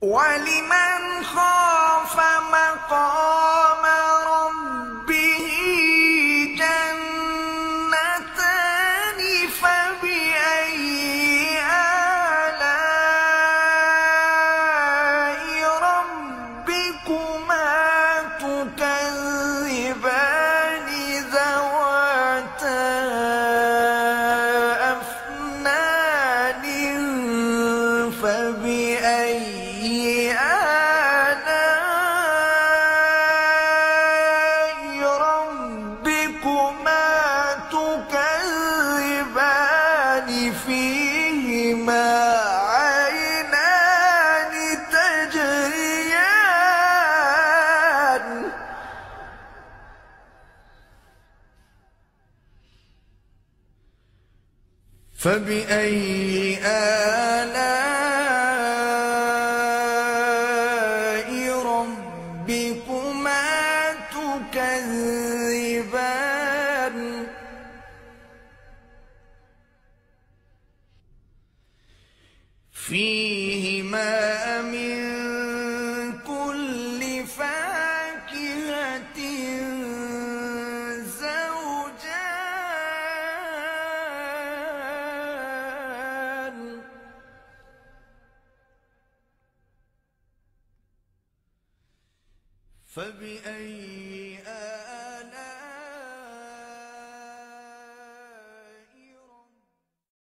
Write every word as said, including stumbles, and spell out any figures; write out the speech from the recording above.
وَلِمَنْ خَافَ مَقَامَ رَبِّهِ جَنَّتَانِ فَبِأَيِّ آلَاءِ رَبِّكُمَا تُكَذِّبَانِ ذَوَاتَا أَفْنَانٍ فَبِأَيِّ آلَاءِ رَبِّكُمَا تُكَذِّبَانِ فِيهِمَا عَيْنَانِ تَجْرِيَانِ فَبِأَيِّ آلَاءِ رَبِّكُمَا تُكَذِّبَانِ فِيهِمَا مِن كُلِّ فَاكِهَةٍ زَوْجَانِ فَبِأَيِّ